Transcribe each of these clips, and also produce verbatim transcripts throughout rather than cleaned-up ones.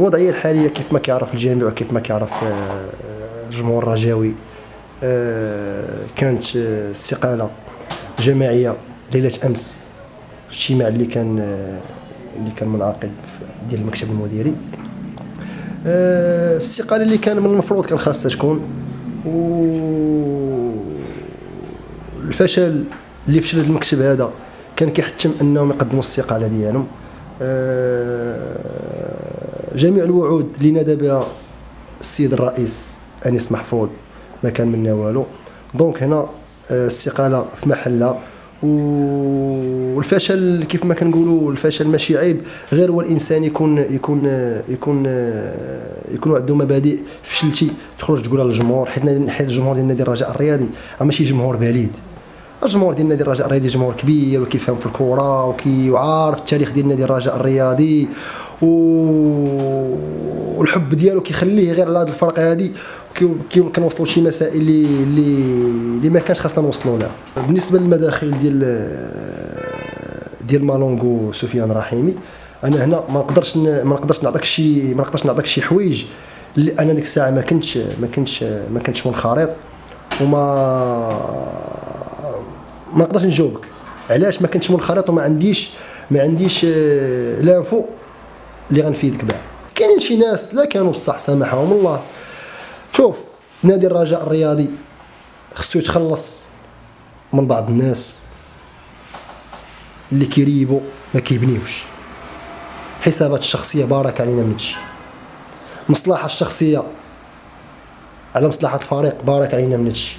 الوضعيه الحاليه كيف ما كيعرف الجميع وكيف ما كيعرف الجمهور الرجاوي، كانت استقاله جماعيه ليله امس في الاجتماع اللي كان اللي كان منعقد ديال المكتب المديري. الاستقاله اللي كان من المفروض كان خاصها تكون، والفشل اللي فشل هذا المكتب هذا كان كيحتم انهم يقدموا الاستقاله ديالهم. جميع الوعود اللي نادى بها السيد الرئيس انيس محفوظ ما كان منها والو. دونك هنا الاستقاله في محلها، والفشل كيف ما كنقولوا الفشل ماشي عيب، غير هو الانسان يكون يكون يكون يكون عنده مبادئ. فشلتي تخرج تقولها للجمهور، حيت حيت الجمهور ديال نادي الرجاء الرياضي راه ماشي جمهور بليد. الجمهور ديال نادي الرجاء الرياضي جمهور كبير وكيفهم في الكره وكي وعارف التاريخ ديال نادي الرجاء الرياضي، و... والحب ديالو كيخليه غير على هذه الفرق هذه كنوصلوا شي مسائل اللي اللي اللي ما كانش خاصنا نوصلوا لها. بالنسبه للمداخيل ديال ديال مالونغو وسفيان رحيمي، انا هنا ما نقدرش ما نقدرش نعطيك شي ما نقدرش نعطيك شي حوايج اللي انا ديك الساعه ما كنتش ما كنتش ما كنتش منخرط، وما ما نقدرش نجاوبك علاش ما كنتش منخرط وما عنديش ما عنديش لانفو اللي غنفيدك بها. كاينين شي ناس لا كانوا بصح سامحهم الله. شوف، نادي الرجاء الرياضي خصو يتخلص من بعض الناس اللي كيريبوا ما كيبنيوش. حسابات الشخصيه بارك علينا من هادشي، مصلحه الشخصيه على مصلحه الفريق بارك علينا من هادشي.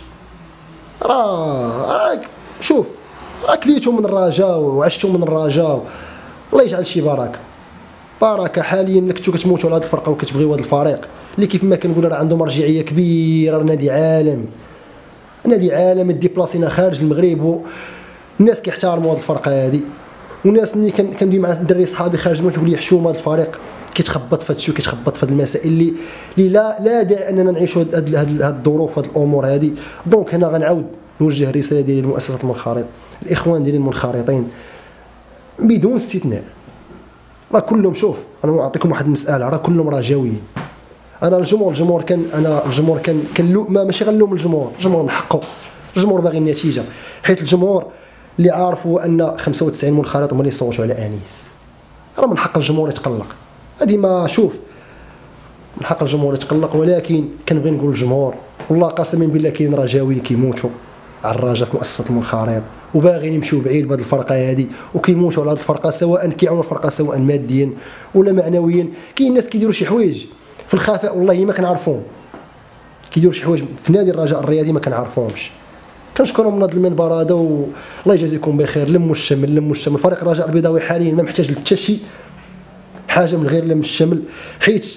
راه شوف، اكليتو من الرجاء وعشتو من الرجاء، الله يجعل شي بركه. بركه حاليا اللي كنتو كتموتوا على هاد الفرقه وكتبغيو هاد الفريق اللي كيف ما كنقول راه عنده مرجعيه كبيره، نادي عالمي نادي عالمي ديبلاسينا خارج المغرب، والناس كيحترموا هاد الفرقه هادي. وناس اللي كندوي مع الدراري صحابي خارج المغرب تقول لي حشومه هاد الفريق كيتخبط في هادشي وكيتخبط في هاد المسائل اللي اللي لا لا داعي اننا نعيشوا هاد هاد هاد الظروف هاد الامور هادي. دونك هنا غنعاود نوجه رساله ديالي للمؤسسات المنخرطه، الاخوان ديالي المنخرطين بدون استثناء، راه كلهم، شوف انا نعطيكم واحد المساله، راه كلهم رجاويين. انا الجمهور الجمهور كان انا الجمهور كان كان ما ماشي غنلوم الجمهور، الجمهور من حقه، الجمهور باغي النتيجه، حيت الجمهور اللي عارفوا ان خمسة وتسعين منخرط هما اللي صوتوا على انيس، راه من حق الجمهور يتقلق. هذه ما شوف من حق الجمهور يتقلق، ولكن كنبغي نقول للجمهور والله قسما بالله كاين رجاوي اللي كيموتوا على الرجاء في مؤسسه المنخرط وباغيين يمشيو بعيد بهذه الفرقه هذه، وكيموتوا على هذه الفرقه سواء كيعاونوا الفرقه سواء ماديا ولا معنويا. كاين ناس كيديروا شي حوايج في الخفاء والله ما كنعرفوهم، كيديروا شي حوايج في نادي الرجاء الرياضي ما كنعرفوهمش. كنشكرهم من هذا المنبر هذا والله يجازيكم بخير. لموا الشمل لموا الشمل. فريق الرجاء البيضاوي حاليا ما محتاج لحتى شي حاجه من غير لم الشمل، حيت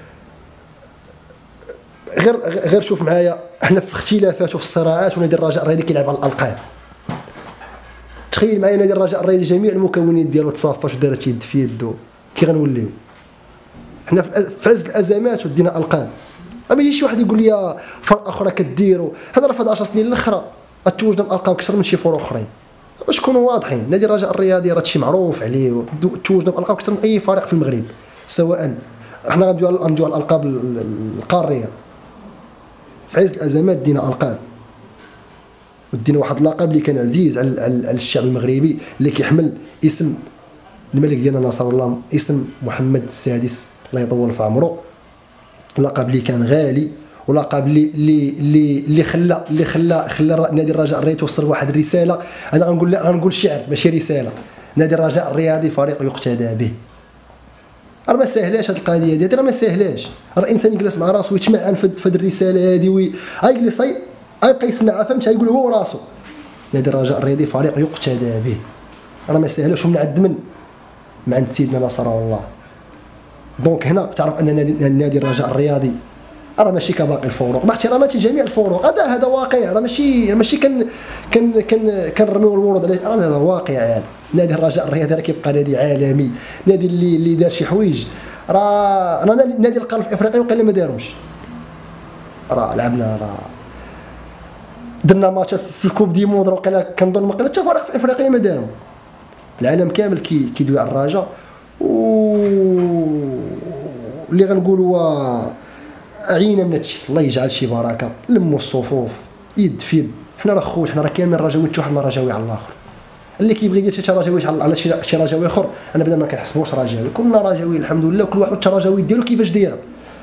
غير غير شوف معايا، احنا في الاختلافات وفي الصراعات ونادي الرجاء الرياضي كيلعب على الالقاب. تخيل معايا نادي الرجاء الرياضي جميع المكونات ديالو تصافات ودارت يد في يدو، كي غنوليو حنا في عز الازمات ودينا القاب. ما يجيش واحد يقول لي فرقه اخرى كديروا، هذا راه في هاد عشر سنين الاخرى توجنا بالالقاب اكثر من شي فروق اخرين. باش نكونوا واضحين، نادي الرجاء الرياضي راه هادشي معروف عليه، توجنا بالالقاب اكثر من اي فريق في المغرب، سواء حنا غندويو غندويو على الالقاب القاريه. في عز الازمات دينا القاب، ودينا واحد اللقب اللي كان عزيز على على الشعب المغربي، اللي كيحمل اسم الملك ديالنا ناصر الله، اسم محمد السادس الله يطول في عمره. لقب اللي كان غالي، ولقب اللي اللي اللي اللي خلى اللي خلى خلى نادي الرجاء الرياضي توصل واحد الرساله. انا غنقول غنقول شعر ماشي رساله. نادي الرجاء الرياضي فريق يقتدى به. راه ما ساهلاش هاد القضيه ديالي، راه ما ساهلاش. راه الانسان يجلس مع راسو ويتمعن في هاد الرساله هادي، وي غيجلس غيبقى يسمعها، فهمت، يقول هو راسو. نادي الرجاء الرياضي فريق يقتدى به، راه ما ساهلاش، ومن عند من؟ من عند سيدنا نصر الله. دونك هنا تعرف ان نادي نادي الرجاء الرياضي راه ماشي كباقي الفروق، مع احتراماتي لجميع الفروق، هذا هذا واقع، راه ماشي ماشي كن كن كن كنرميو الورود عليه، راه هذا واقع عاد. نادي الرجاء الرياضي راه كيبقى نادي عالمي، نادي اللي اللي دار شي حوايج، راه راه نادي القرن في افريقيا وقيلا ما دارهمش. راه لعبنا، راه درنا ماتش في الكوب دي موند، وقيلا كنظن ما قيلا حتى فريق في افريقيا ما دارهم. العالم كامل كي كيدوي على الرجاء، و اللي غنقولوا هو عينا من هادشي. الله يجعل شي بركه، لموا الصفوف يد في يد. حنا راه خوت، حنا راه كاملين رجاوي، حتى واحد ما رجاوي على الاخر. اللي كيبغي يدير شي رجاوي على شي شي رجاوي اخر، انا بدا ما كنحسبوش رجاوي، كلنا رجاوي الحمد لله، وكل واحد التراجاوي ديالو كيفاش دايره،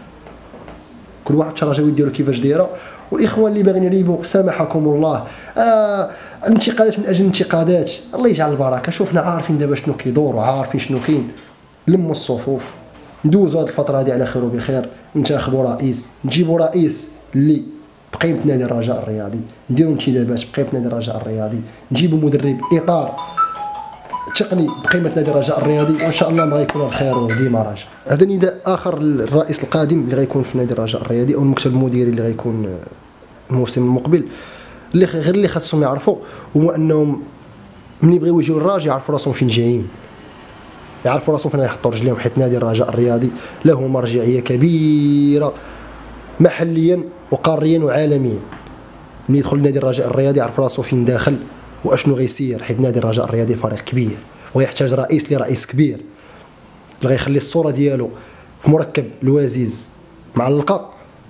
كل واحد التراجاوي ديالو كيفاش دايره. والاخوان اللي باغيين يريبوا سامحكم الله، آه الانتقادات من اجل الانتقادات، الله يجعل البركه. شوفنا عارفين دابا شنو كيدور وعارفين شنو كاين. لموا الصفوف، ندوزوا هذه الفتره هذه على خير وبخير، ننتخبوا رئيس، نجيبوا رئيس اللي بقيمه نادي الرجاء الرياضي، نديروا انتدابات بقيمه نادي الرجاء الرياضي، نجيبوا مدرب اطار تقني بقيمه نادي الرجاء الرياضي، وان شاء الله ما غيكون الخير وديما رجاء. هذا نداء اخر للرئيس القادم اللي غيكون في نادي الرجاء الرياضي او المكتب المديري اللي غيكون الموسم المقبل، اللي غير اللي خاصهم يعرفوا هو انهم ملي يبغيو يجيو للرجاء يعرفوا راسهم فين جايين، يعرفوا راسهم فين يحطوا رجليهم، حيت نادي الرجاء الرياضي له مرجعيه كبيره محليا وقاريا وعالميا. ملي يدخل نادي الرجاء الرياضي يعرف راسو فين داخل واشنو غيسير، حيت نادي الرجاء الرياضي فريق كبير ويحتاج رئيس لرئيس كبير اللي غيخلي الصوره ديالو في مركب الوزيز معلقه،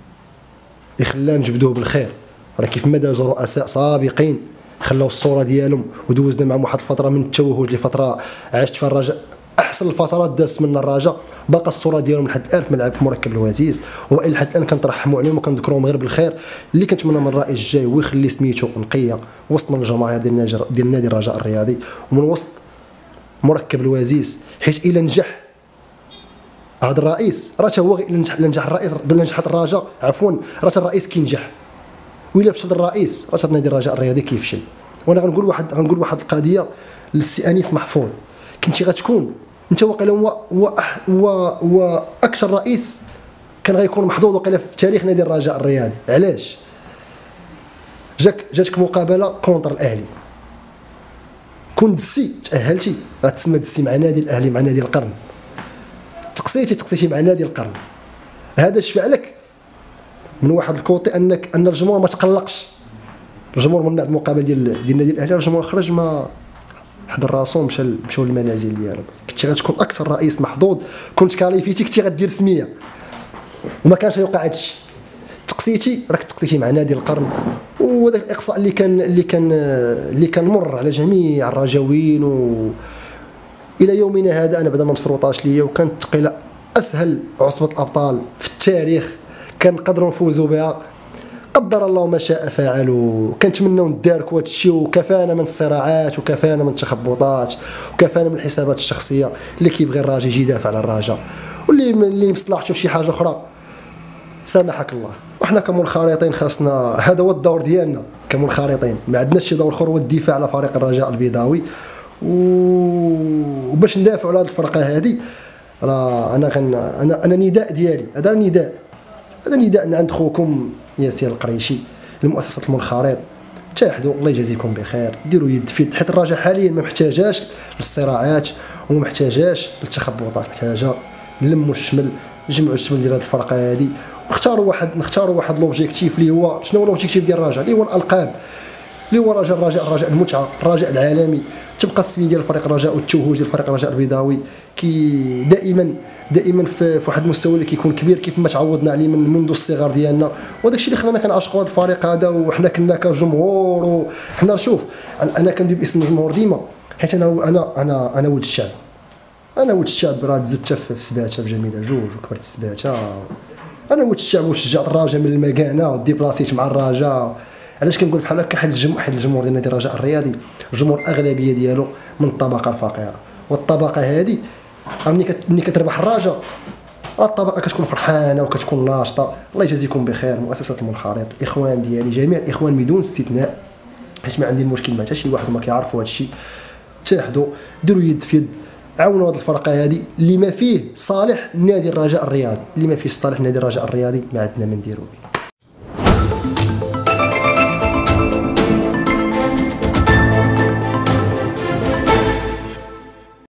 يخلينا نجبدوه بالخير. راه كيف ما دازوا رؤساء سابقين خلاو الصوره ديالهم ودوزنا معهم واحد الفتره من التوهج لفتره عشت في الرجاء، احسن الفترات دازت من الرجاء، باقا الصوره ديالهم لحد الان ملعب في مركب الوزيز، والى حد الان كنترحموا عليهم وكنذكروهم غير بالخير. اللي كنتمنى من الرئيس الجاي هو يخلي سميتو نقيه وسط من الجماهير ديال ديال نادي الرجاء الرياضي ومن وسط مركب الوزيز، حيت الى نجح هذا الرئيس راه هو غير نجح نجح الرئيس الا نجحت الرجاء عفوا راه الرئيس كينجح، وإلا فشل الرئيس راه نادي الرجاء الرياضي كيفشل. وانا غنقول واحد غنقول واحد القضيه للسي انيس محفوظ، كنتي غتكون انت واقيلا هو هو هو اكثر رئيس كان غيكون محظوظ واقيلا في تاريخ نادي الرجاء الرياضي. علاش؟ جاك جاتك مقابله كونتر الاهلي، كون دسي تاهلتي غتسمى دسي مع نادي الاهلي مع نادي القرن، تقصيتي تقصيتي مع نادي القرن. هذا شفع لك من واحد الكوطي انك ان الجمهور ما تقلقش، الجمهور من بعد المقابله ديال ديال النادي الاهلي الجمهور خرج ما حضر راسو مشى مشاو للمنازل ديالهم. كنتي غتكون اكثر رئيس محظوظ، كنت كاليفيتي كنتي غدير سميه وما كانش يوقع هادشي. تقصيتي راك تقصيتي مع نادي القرن، وهذاك الاقصاء اللي كان اللي كان اللي كان مر على جميع الرجاويين و الى يومنا هذا انا بعدا ما مسروطاش ليا، وكانت قيله اسهل عصبه الابطال في التاريخ كنقدروا نفوزوا بها. قدر الله ما شاء فعل، وكنتمناو نداركوا هذا الشيء، وكفانا من الصراعات وكفانا من التخبطات وكفانا من الحسابات الشخصيه. اللي كيبغي الراجل يجي يدافع على الرجاء، واللي اللي مصلحته في شي حاجه اخرى سامحك الله. وحنا كمنخرطين خاصنا، هذا هو الدور ديالنا كمنخرطين، ما عندناش شي دور اخر هو الدفاع على فريق الرجاء البيضاوي. وباش ندافعوا على هذه الفرقه هذه راه انا كان انا انا نداء ديالي، هذا نداء هذا نداء من عند خوكم ياسر القريشي لمؤسسه المنخرط. تحدوا الله يجازيكم بخير، ديروا يد في يد، حيت الرجاء حاليا ما محتاجاش للصراعات وما محتاجاش للتخبطات، محتاجه نلموا الشمل، نجمعوا الشمل ديال هذه الفرقه هذه، ونختاروا واحد نختاروا واحد لوبجيكتيف اللي هو شنو هو لوبجيكتيف ديال الرجاء، اللي هو الالقاب، اللي هو رجاء الرجاء الرجاء المتعه، الرجاء العالمي. تبقى السميه ديال فريق الرجاء والتوهج ديال فريق الرجاء البيضاوي كي دائما دائما في واحد المستوى اللي كيكون كبير كيف ما تعودنا عليه من منذ الصغر ديالنا، وداك الشيء اللي خلانا كنعشقوا هذا الفريق هذا. وحنا كنا كجمهور، وحنا شوف انا كندوي باسم الجمهور ديما، حيت انا انا انا انا ولد الشعب، انا ولد الشعب. راه تزدت في سباته في جميله جوج وكبرت في سباته، انا ولد الشعب وشجعت الرجاء من المكانه وديبلاسيت مع الرجاء. علاش كنقول بحال هكا؟ حيت الجمهور حيت الجمهور ديال نادي الرجاء الرياضي الجمهور الاغلبيه ديالو من الطبقه الفقيره، والطبقه هذه ملي كتربح الرجاء راه الطبقه كتكون فرحانه وكتكون ناشطه. الله يجازيكم بخير مؤسسه المنخرط، الاخوان ديالي جميع الاخوان بدون استثناء، حيت ما عندي المشكل مع حتى شي واحد ما كيعرفوا هذا الشيء. تحدوا ديروا يد في يد، عاونوا هذه الفرقه هذه اللي ما فيه صالح نادي الرجاء الرياضي، اللي ما فيه صالح نادي الرجاء الرياضي ما عندنا ما نديروا به.